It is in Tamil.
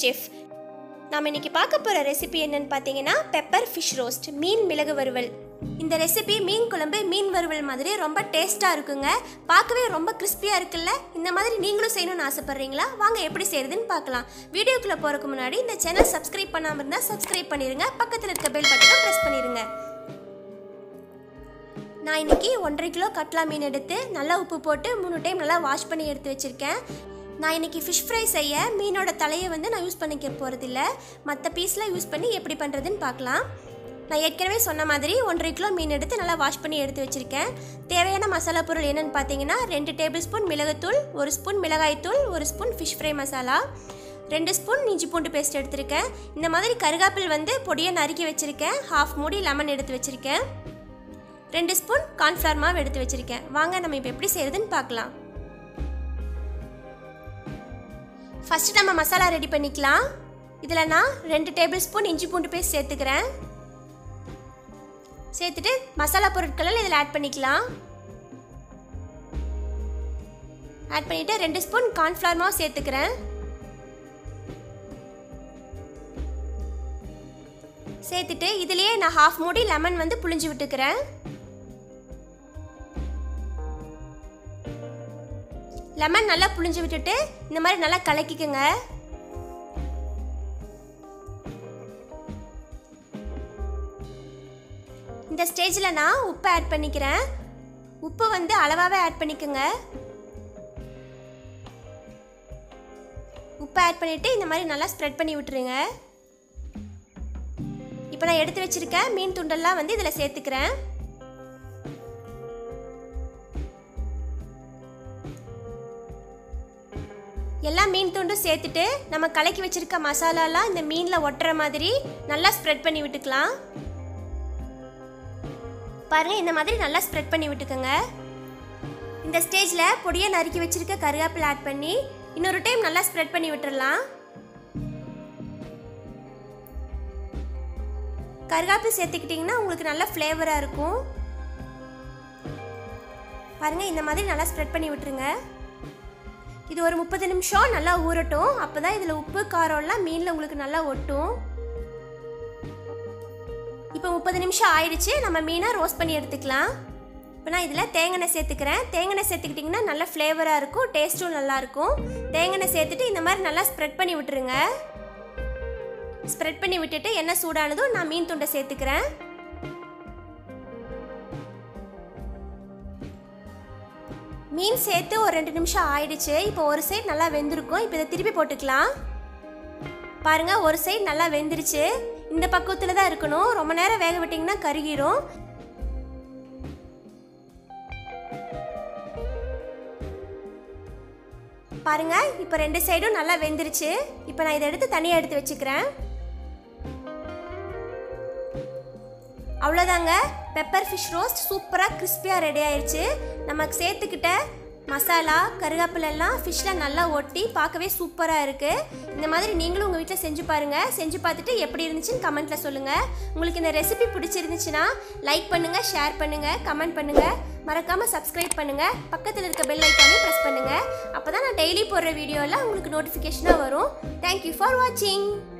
செஃப். நாம் இன்னைக்கு பார்க்க போகிற ரெசிபி என்னன்னு பார்த்தீங்கன்னா பெப்பர் ஃபிஷ் ரோஸ்ட், மீன் மிளகு வறுவல். இந்த ரெசிபி மீன் குழம்பு மீன் வறுவல் மாதிரி ரொம்ப டேஸ்ட்டாக இருக்குங்க. பார்க்கவே ரொம்ப கிறிஸ்பியாக இருக்குல்ல. இந்த மாதிரி நீங்களும் செய்யணும்னு ஆசைப்பட்றீங்களா? வாங்க எப்படி செய்யறதுன்னு பார்க்கலாம். வீடியோக்குள்ளே போகிறதுக்கு முன்னாடி இந்த சேனல் சப்ஸ்கிரைப் பண்ணாமல் இருந்தால் சப்ஸ்கிரைப் பண்ணிடுங்க. பக்கத்தில் இருக்க பெல் பட்டனை ப்ரெஸ் பண்ணிடுங்க. நான் இன்றைக்கி 1.5 கிலோ கட்லா மீன் எடுத்து நல்லா உப்பு போட்டு 3 டைம் நல்லா வாஷ் பண்ணி எடுத்து வச்சுருக்கேன். நான் இன்றைக்கி ஃபிஷ் ஃப்ரை செய்ய மீனோட தலையை நான் யூஸ் பண்ணிக்க போகிறதில்ல. மற்ற பீஸில் யூஸ் பண்ணி எப்படி பண்ணுறதுன்னு பார்க்கலாம். நான் ஏற்கனவே சொன்ன மாதிரி 1.5 கிலோ மீன் எடுத்து நல்லா வாஷ் பண்ணி எடுத்து வச்சுருக்கேன். தேவையான மசாலா பொருள் என்னென்னு பார்த்தீங்கன்னா 2 டேபிள் ஸ்பூன் மிளகுத்தூள், 1 ஸ்பூன் மிளகாய்த்தூள், 1 spoon fish fry masala, 2 spoon இஞ்சி பூண்டு பேஸ்ட் எடுத்திருக்கேன். இந்த மாதிரி கருகாப்பில் பொடியை நறுக்கி வச்சுருக்கேன். 1/2 மூடி லெமன் எடுத்து வச்சுருக்கேன். 2 ஸ்பூன் கார்ன்ஃப்ளவர் மாவு எடுத்து வச்சுருக்கேன். வாங்க நம்ம இப்போ எப்படி செய்கிறதுன்னு பார்க்கலாம். ஃபஸ்ட்டு நம்ம மசாலா ரெடி பண்ணிக்கலாம். இதில் நான் 2 டேபிள் ஸ்பூன் இஞ்சி பூண்டு பேஸ்ட் சேர்த்துக்கிறேன். சேர்த்துட்டு மசாலா பொருட்களை இதில் ஆட் பண்ணிக்கலாம். ஆட் பண்ணிவிட்டு 2 ஸ்பூன் கார்ன்ஃப்ளவர் மாவு சேர்த்துக்கிறேன். சேர்த்துட்டு இதுலேயே நான் 1/2 மூடி லெமன் புழிஞ்சு விட்டுக்கிறேன். லெமன் நல்லா புழிஞ்சு விட்டுட்டு இந்த மாதிரி நல்லா கலக்கிக்கங்க. இந்த ஸ்டேஜில் நான் உப்பு ஆட் பண்ணிக்கிறேன். உப்பு அளவாகவே ஆட் பண்ணிக்கோங்க. உப்பு ஆட் பண்ணிவிட்டு இந்த மாதிரி நல்லா ஸ்ப்ரெட் பண்ணி விட்டுருங்க. இப்போ நான் எடுத்து வச்சுருக்கேன் மீன் துண்டெல்லாம் இதில் சேர்த்துக்கிறேன். எல்லா மீன் துண்டும் சேர்த்துட்டு நம்ம கலக்கி வச்சிருக்க மசாலாலாம் இந்த மீனில் ஒட்டுற மாதிரி நல்லா ஸ்ப்ரெட் பண்ணி விட்டுக்கலாம். பாருங்கள், இந்த மாதிரி நல்லா ஸ்ப்ரெட் பண்ணி விட்டுக்கோங்க. இந்த ஸ்டேஜில் பொடியை நறுக்கி வச்சிருக்க கருவேப்பிலை ஆட் பண்ணி இன்னொரு டைம் நல்லா ஸ்ப்ரெட் பண்ணி விட்டுடலாம். கருவேப்பிலை சேர்த்துக்கிட்டிங்கன்னா உங்களுக்கு நல்ல ஃப்ளேவராக இருக்கும். பாருங்கள், இந்த மாதிரி நல்லா ஸ்ப்ரெட் பண்ணி விட்டுருங்க. இது ஒரு 30 நிமிஷம் நல்லா ஊறட்டும். அப்போ தான் இதில் உப்பு காரம்லாம் மீனில் உங்களுக்கு நல்லா ஒட்டும். இப்போ 30 நிமிஷம் ஆயிடுச்சு. நம்ம மீனை ரோஸ்ட் பண்ணி எடுத்துக்கலாம். இப்போ நான் இதில் தேங்காய் சேர்த்துக்கிறேன். தேங்காய் சேர்த்துக்கிட்டிங்கன்னா நல்ல ஃப்ளேவராக இருக்கும், டேஸ்ட்டும் நல்லாயிருக்கும். தேங்காய் சேர்த்துட்டு இந்த மாதிரி நல்லா ஸ்ப்ரெட் பண்ணி விட்டுருங்க. ஸ்ப்ரெட் பண்ணி விட்டுட்டு எண்ணெய் சூடானதும் நான் மீன் துண்டை சேர்த்துக்கிறேன். மீன் சேர்த்து ஒரு 2 நிமிஷம் ஆயிடுச்சு. இப்போ ஒரு சைடு நல்லா வெந்திருக்கும். இப்போ இதை திருப்பி போட்டுக்கலாம். பாருங்கள், ஒரு சைடு நல்லா வெந்துருச்சு. இந்த பக்குவத்தில் தான் இருக்கணும். ரொம்ப நேரம் வேக விட்டிங்கன்னா கருகிரும். பாருங்கள், இப்போ 2 சைடும் நல்லா வெந்துருச்சு. இப்போ நான் இதை எடுத்து தனியாக எடுத்து வச்சுக்கிறேன். அவ்வளோதாங்க, பெப்பர் ஃபிஷ் ரோஸ்ட் சூப்பராக கிறிஸ்பியாக ரெடி ஆயிடுச்சு. நமக்கு சேர்த்துக்கிட்ட மசாலா கருவேப்பிலெல்லாம் ஃபிஷ்ஷில் நல்லா ஒட்டி பார்க்கவே சூப்பராக இருக்குது. இந்த மாதிரி நீங்களும் உங்கள் வீட்டில் செஞ்சு பாருங்கள். செஞ்சு பார்த்துட்டு எப்படி இருந்துச்சுன்னு கமெண்ட்டில் சொல்லுங்கள். உங்களுக்கு இந்த ரெசிபி பிடிச்சிருந்துச்சுன்னா லைக் பண்ணுங்கள், ஷேர் பண்ணுங்கள், கமெண்ட் பண்ணுங்கள். மறக்காமல் சப்ஸ்கிரைப் பண்ணுங்கள். பக்கத்தில் இருக்க பெல் ஐக்கானையும் ப்ரெஸ் பண்ணுங்கள். அப்போ தான் நான் டெய்லி போடுற வீடியோலாம் உங்களுக்கு நோட்டிஃபிகேஷனாக வரும். தேங்க்யூ ஃபார் வாட்சிங்.